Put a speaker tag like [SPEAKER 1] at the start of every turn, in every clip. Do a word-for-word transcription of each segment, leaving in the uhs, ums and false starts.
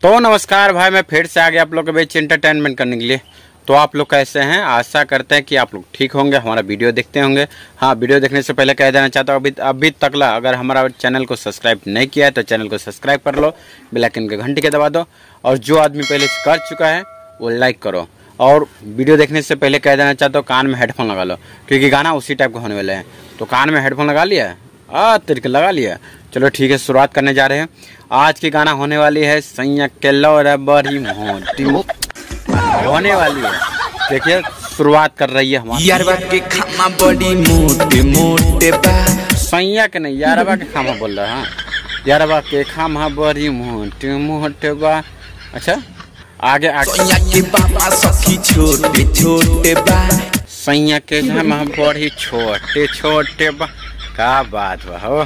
[SPEAKER 1] तो नमस्कार भाई, मैं फिर से आ गया आप लोग के बीच एंटरटेनमेंट करने के लिए। तो आप लोग कैसे हैं? आशा करते हैं कि आप लोग ठीक होंगे, हमारा वीडियो देखते होंगे। हाँ, वीडियो देखने से पहले कह देना चाहता हूँ, अभी अभी तक ला अगर हमारा चैनल को सब्सक्राइब नहीं किया है तो चैनल को सब्सक्राइब कर लो, बेल आइकन के घंटी के दबा दो, और जो आदमी पहले कर चुका है वो लाइक करो। और वीडियो देखने से पहले कह देना चाहता हूँ, कान में हेडफोन लगा लो, क्योंकि गाना उसी टाइप का होने वाले हैं। तो कान में हेडफोन लगा लिया है, आ तिरके लगा लिया। चलो ठीक है, शुरुआत करने जा रहे हैं। आज की गाना होने वाली है सैया के लौरा बड़ी मोटी होने वाली है। देखिए शुरुआत कर रही है हमारी।
[SPEAKER 2] यारबा के खामा बड़ी मोटे मोटे बा,
[SPEAKER 1] सैया के नहीं, यारबा के खामा बोल रहा है। यारबा के खामा बड़ी मोटे मोटे बा। अच्छा आगे आगे।
[SPEAKER 2] सैया के बाबा सखी छोटे छोटे बा,
[SPEAKER 1] सैया के खामा बड़ी छोटे छोटे बा। क्या बात बा हो।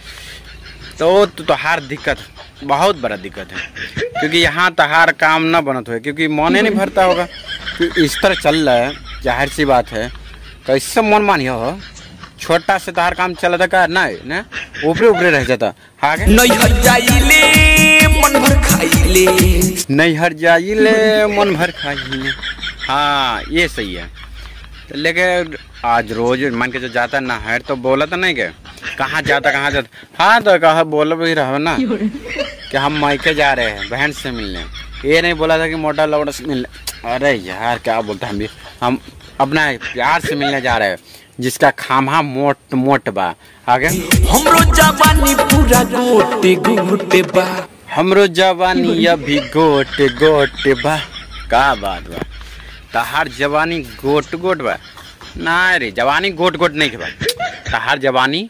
[SPEAKER 1] तो तोहार दिक्कत बहुत बड़ा दिक्कत है, क्योंकि यहाँ तहार काम ना बनत हो, क्योंकि मने नहीं भरता होगा। क्योंकि इस तरह चल रहा है, जाहिर सी बात है। कैसे मन मानियो हो, छोटा से तहार काम चल रहा का नहीं ना, ऊपरे ऊपरे रह जाता। आगे
[SPEAKER 2] नैहर जाइले मन भर खाइले,
[SPEAKER 1] नैहर जाइले मन भर खाइले। हाँ ये सही है। तो लेकिन आज रोज मान के जो जाता ना है तो बोला तो नहीं के कहाँ जाता कहाँ जाता। हाँ तो कहा बोल भी रहो ना कि हम मायके जा रहे हैं बहन से मिलने। ये नहीं बोला था कि मोटा लौड़ा से मिलने। अरे यार क्या बोलते हम भी, हम अपना प्यार से मिलने जा रहे हैं, जिसका खामा मोट मोट बा। आगे
[SPEAKER 2] हमरो जवानी पूरा गोटे गोटे बा,
[SPEAKER 1] हमरो जवानी अभी गोटे गोटे बा। का बात बा, तहार जवानी गोट गोट बा ना रे, जवानी गोट गोट नहीं बा। तहार जवानी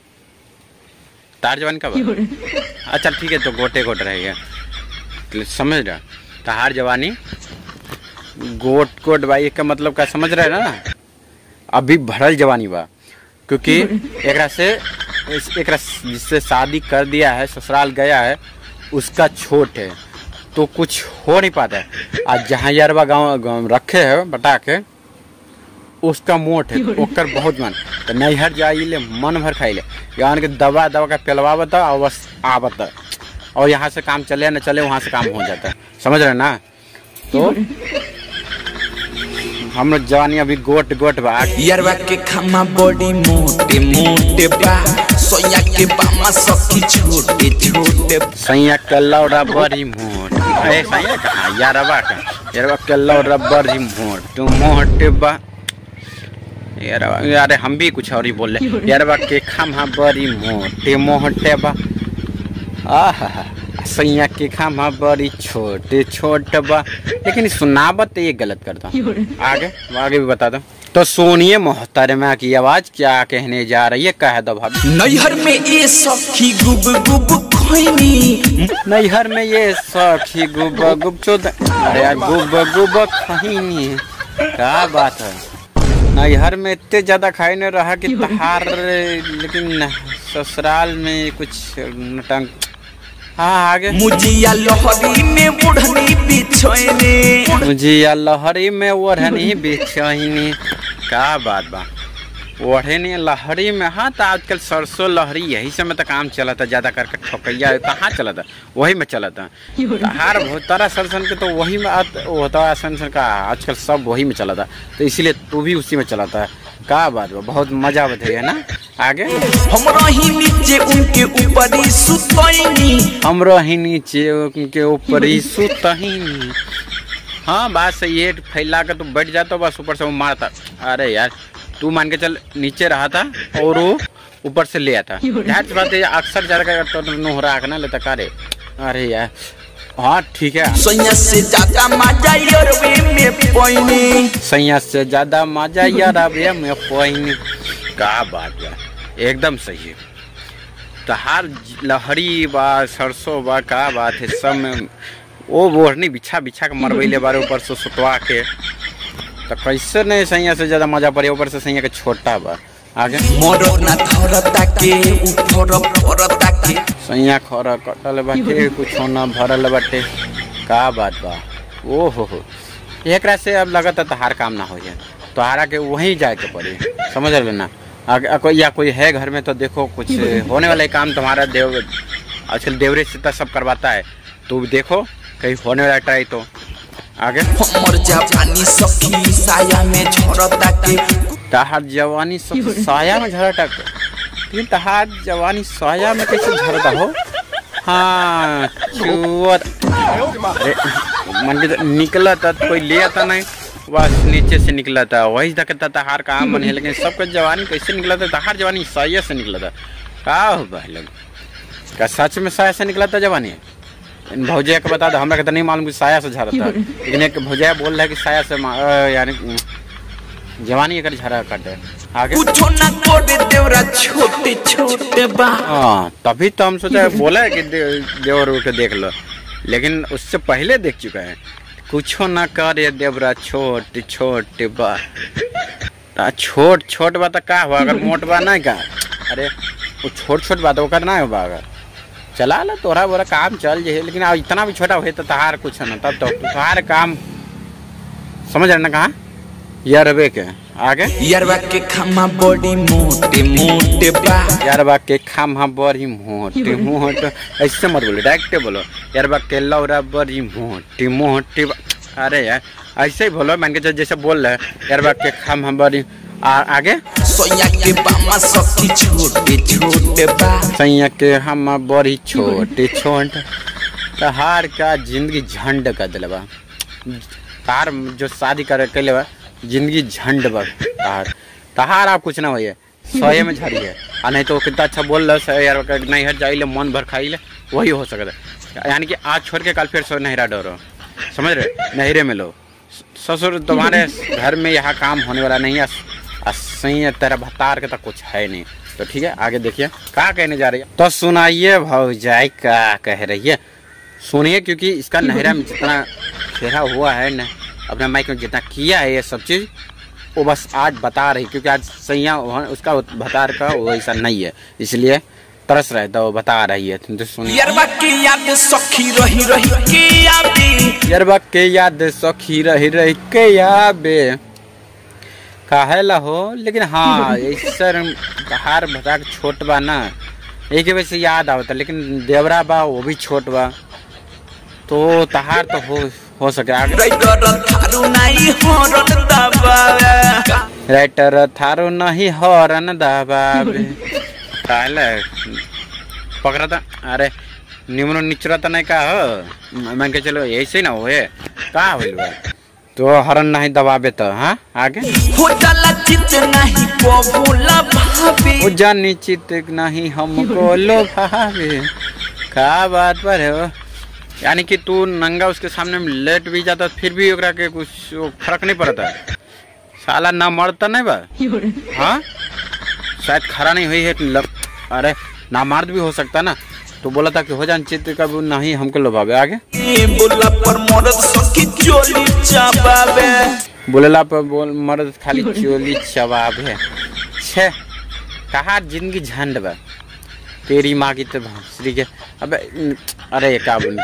[SPEAKER 1] तार जवानी का बा। अच्छा ठीक है, तो गोटे गोट रहेगा, समझ रहा। तहार जवानी गोट गोट बा, ये का मतलब क्या समझ रहे ना। अभी भरल जवानी बा, क्योंकि एक से एक जिससे शादी कर दिया है, ससुराल गया है, उसका छोट है तो कुछ हो नहीं पाता है। आज जहाँ यारबा गाँव रखे है बटा के, उसका मोट है, ओकर बहुत मन। तो नैहर जाइले मन भर खाइले, यानी कि दवा दवा का पिलवा बता और बस आ बता, और यहाँ से काम चले न चले वहाँ से काम हो जाता है, समझ रहे ना। तो हम लोग जवानी अभी गोट गोट बा।
[SPEAKER 2] यारबा के खामा बड़ी मोटे मोटे बा, सैया के बामा सखी छोटे छोटे,
[SPEAKER 1] सैया के लौड़ा बड़ी मोट। अरे सैया कहाँ, यारबा का यारबा के लौड़ा बड़ी मोट मोटे बा। यार हम भी कुछ और ही बोल रहे। यारबा के खामा बड़ी मोटे मोटे बा, आहा सैया के खामा बड़ी छोटे छोटे बा। लेकिन सुनावत ये गलत करता। आगे आगे भी बता दो। तो सुनिए मोहतरमा की आवाज क्या कहने जा रही है, कह दो भाभी।
[SPEAKER 2] नैहर में ये सखी गुब गुब खैनी,
[SPEAKER 1] नैहर में ये सखी गुब गुब चोद, अरे यार गुब गुब खैनी। क्या बात है, नैहर में इतने ज्यादा खाई नहीं रहा कि तहार, लेकिन ससुराल में कुछ नटंग। हाँ आगे।
[SPEAKER 2] मुजिया लहरी में ओढ़नी बिछैनी,
[SPEAKER 1] मुजिया लहरी में ओढ़नी बिछैनी। क्या बात बा, ओढ़नी लहरी में। हाँ तो आजकल सरसों लहरी यही समय तक काम चला था, ज्यादा करके ठोकैया कहाँ चला था, वही में चला था। हर तारा सरसन के तो वही में होता है, सन का आजकल सब वही में चला था, तो इसीलिए तू भी उसी में चलाता है। क्या बात बा, बहुत मजा बताइए ना। आगे
[SPEAKER 2] हमरा ही नीचे उनके ऊपर ही सुतैनी,
[SPEAKER 1] हमरा ही नीचे उनके ऊपर ही सुतैनी। हाँ बात सही है, फैला के तू बैठ जाता बस ऊपर से वो मारता। अरे यार तू मान के चल नीचे रहा था और वो ऊपर से ले आता। जाहिर बात है अक्सर ज्यादा तो नोहरा ना लेता कारे। अरे यार हाँ ठीक है।
[SPEAKER 2] सैया से ज्यादा मजा यारबे में पैनी,
[SPEAKER 1] सैया से ज्यादा मजा यारबे में पैनी। क्या बात है, एकदम सही है। तहार लहरी बा सरसों बा, क्या बात है। सब में वो बोढ़नी बिछा बिछा के मरबैले बारे ऊपर से सुतवा के, तो कैसे नहीं सैया से ज्यादा मजा पड़े। ऊपर से सैया के छोटा बा। आगे
[SPEAKER 2] मोरो ना धरता के ऊपर परता के,
[SPEAKER 1] सैया खरा कटल बाटे, कुछ ना भरल बाटे। का बात बा, ओ हो हो। एक से अब लगता तहार काम ना हो जाए, तोहरा के वहीं जाए के पड़ी, समझ रहे ना। कोई या कोई है घर में तो देखो कुछ होने वाला काम तुम्हारा देव आजकल देवरे से सब करवाता है। तू देखो कहीं होने वाला ट्राई तो आगे।
[SPEAKER 2] हमर जवानी सखी साया में झरता के
[SPEAKER 1] तहार जवानी सब साया में झरता के लेकिन तहार जवानी साया में कैसे झरता हो। हाँ चुअत मन के निकला था कोई ले आता नहीं बस नीचे से निकला था वही तक तहार काम बने लेकिन सबका जवानी कैसे निकला था। तहार जवानी साया से निकला था का हो भाई का सच में साया से निकला था जवानी। भौजिया को बता दो हमरा तो नहीं मालूम कि साया से झरा था लेकिन एक भौजिया बोल रहा है कि साया से यानी जवानी एक झरा काटे आगे।
[SPEAKER 2] कुछो ना कोडे देवरा छोटे छोटे बा।
[SPEAKER 1] हाँ तभी तो हम सोचा बोला है कि दे, देवर उठ देख लो लेकिन उससे पहले देख चुका है। कुछो ना करे देवरा छोटे छोटे बा छोट छोट बा तो का हुआ अगर मोट बा नहीं का। अरे वो छोट छोट बात होकर ना होगा अगर चला ला तोरा बोरा काम चल जाए लेकिन अब इतना भी छोटा हुए तो तहार कुछ ना तब तो तहार काम समझ रहे ना कहाँ यारबे के आगे।
[SPEAKER 2] यारबा के खामा बड़ी मोटे मोटे बा।
[SPEAKER 1] यारबा के खामा बड़ी मोटे मोटे ऐसे मत बोलो डायरेक्ट बोलो यारबा के लौरा बड़ी मोटी मोटी बा। अरे यार ऐसे ही बोलो मान के जैसे बोल रहे यारबा के खामा बड़ी आ, आगे।
[SPEAKER 2] सैया के बामा सखी छोटे छोटे बा।
[SPEAKER 1] सैया के हम बड़ी छोटे छोटे तहार का जिंदगी झंड कर दिल बा। तार जो शादी कर कैले बा जिंदगी झंड बा तहार तहार आप कुछ ना होइए सोए में झरी है और नहीं तो कितना अच्छा बोल रहा है यार नहीं हट जाइले मन भर खाइले वही हो सकता है। यानी कि आज छोड़ के कल फिर सो नहरा डरो समझ रहे नहरे में लो ससुर तुम्हारे घर में यहाँ काम होने वाला नहीं है। सही तेरा भतार के तो कुछ है नहीं तो ठीक है आगे देखिए क्या कहने जा रही है तो सुनाइए भौजाई क्या कह रही है सुनिए क्योंकि इसका नहरा में जितना खेरा हुआ है न अपने माइक में जितना किया है ये सब चीज़ वो बस आज बता रही क्योंकि आज सैया उसका भतार का वो ऐसा नहीं है इसलिए तरस रहे तो बता रही है तुम तो सुनिए।
[SPEAKER 2] यारबा के याद सखी रही रही के याबे।
[SPEAKER 1] यारबा के याद सखी रही रही के याबे काहे ला हो लेकिन हाँ सर तहार भतार छोट बा ना एक वजह से याद आवता लेकिन देवरा बा वो भी छोट बा तो तहार तो हो हो सके आगे।
[SPEAKER 2] राइटर थारू नहीं हॉर्न दबावे
[SPEAKER 1] राइटर थारू नहीं हॉर्न दबावे काहे पकड़ा था। अरे निमनो निचरा तो नहीं का हो मैं के चलो ऐसे ही ना होए का होइल बा तो हॉर्न नहीं दबावे तो हाँ आगे।
[SPEAKER 2] हो जाला चित नहीं पबुला भाभी
[SPEAKER 1] हो जानी चित नहीं हमको लो भाभी का बात पर है यानी कि तू नंगा उसके सामने में लेट भी जाता फिर भी ओकरा के कुछ फर्क नहीं पड़ता साला ना मरता नहीं बा। हाँ शायद खरा नहीं हुई है लग, अरे ना मर्द भी हो सकता ना तो बोला था कि हो जान चित्त का नहीं हमको लोभावे आगे।
[SPEAKER 2] बोला पर मर्द सखी चोली चबावे
[SPEAKER 1] बोलेला पर बोल मर्द खाली चोली चबावे छे कहा जिंदगी झंड बा तेरी माँ की तो भंसरी के अबे अरे क्या बोल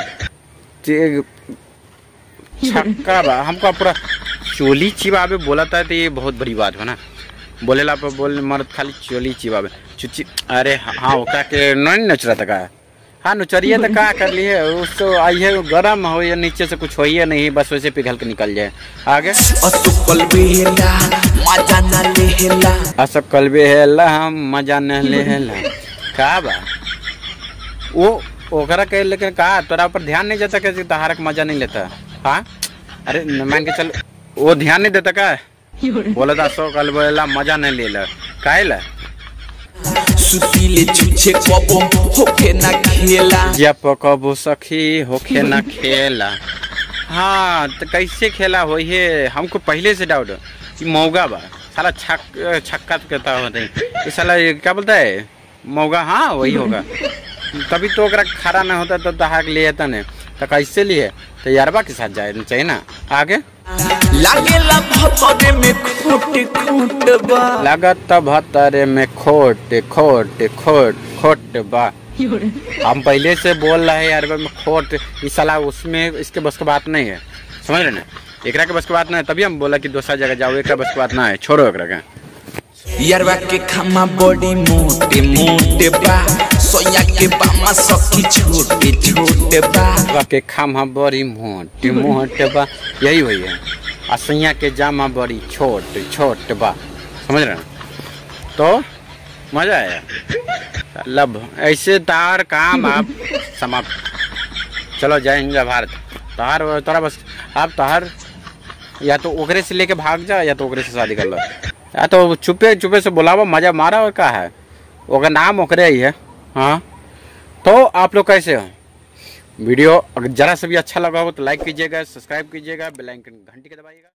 [SPEAKER 1] छक्का बा हमको पूरा चोली चिबावे बोला था तो ये बहुत बड़ी बात है ना। बोलेला पर बोल मर्द खाली चोली चिबावे चुची अरे हाँ ओका के नहीं नच रहा था का हाँ नचरिए तो क्या कर लिए उसको आइए गर्म हो या नीचे से कुछ हो ही नहीं बस वैसे पिघल के निकल जाए आगे।
[SPEAKER 2] असुकल बेहला मजा न लेहला
[SPEAKER 1] असुकल बेहला हम मजा न लेहला का बा वो ओकरा कह लेकिन कहा तोरा ऊपर ध्यान नहीं जाता कैसे तहार का मजा नहीं लेता। हाँ अरे मान के चल वो ध्यान नहीं देता का बोला था सो कल बोला मजा नहीं ले ला काहे ला
[SPEAKER 2] सुतीले छुछे कबो होके ना खेला
[SPEAKER 1] जब कबो सखी होके ना खेला। हाँ तो कैसे खेला हो ये हमको पहले से डाउट कि मौगा बा साला छक छक्का तो कहता होता है साला क्या बोलता है मौगा। हाँ वही होगा तभी तो ओकरा खरा ना होता तो तहाक लिए था ने तो कैसे लिए तो यारबा के साथ जाए चाहिए ना आगे।
[SPEAKER 2] लागेला भतरे में खोट खोट बा
[SPEAKER 1] लागत भतरे में खोट खोट खोट खोट बा। हम पहले से बोल रहे हैं यार में खोट इस साला उसमें इसके बस की बात नहीं है समझ रहे ना एकरा के बस की बात नहीं है तभी हम बोला कि दूसरा जगह जाओ एकरा बस की बात ना है छोड़ो एकरा का।
[SPEAKER 2] यारबा के खामा बड़ी मोटे मोटे बा सोया के बामा सखी छोटे छोटे बा
[SPEAKER 1] के खामा बड़ी मोटे मोटे बा, यही हुई है। और सैया के जामा बड़ी छोट छोट बा, समझ रहे हैं? तो मजा आया। लब ऐसे तार काम आप समाप्त। चलो जय हिंद जय भारत। तार तोरा बस आप तार या तो ओकरे से लेके भाग जा या तो ओकरे से शादी कर लो, या तो चुपे चुपे से बुलावा, मजा मारा। और क्या है, ओका नाम ओकरे ही है। हाँ, तो आप लोग कैसे हो? वीडियो अगर जरा से भी अच्छा लगा हो तो लाइक कीजिएगा, सब्सक्राइब कीजिएगा, बेल आइकन घंटी के दबाइएगा।